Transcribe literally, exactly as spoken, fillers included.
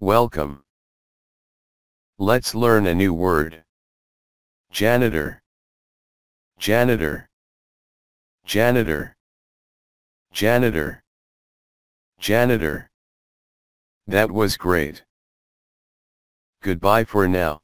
Welcome. Let's learn a new word. Janitor. Janitor. Janitor. Janitor. Janitor. That was great. Goodbye for now.